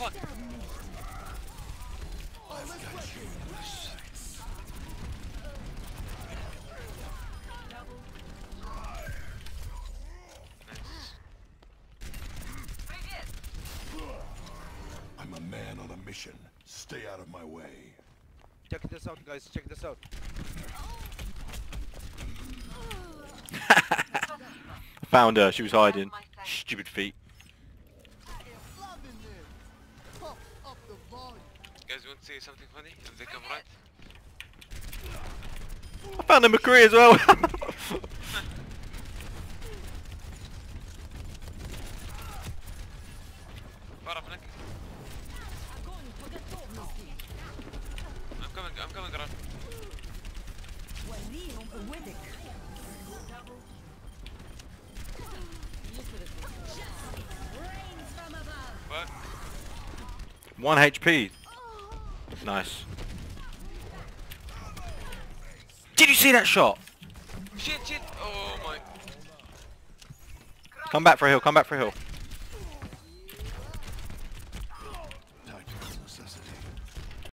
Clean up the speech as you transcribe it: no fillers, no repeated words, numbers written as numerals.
fuck? I'm a man on a mission. Stay out of my way. Check this out, guys. Check this out. Found her. She was hiding. Stupid feet. Guys, you want to see something funny? If they come right. I found a McCree as well. بعرف هناك. I'm coming around. What? 1 HP. Nice. Did you see that shot? Shit, shit! Oh my. Come back for a hill. Come back for a hill.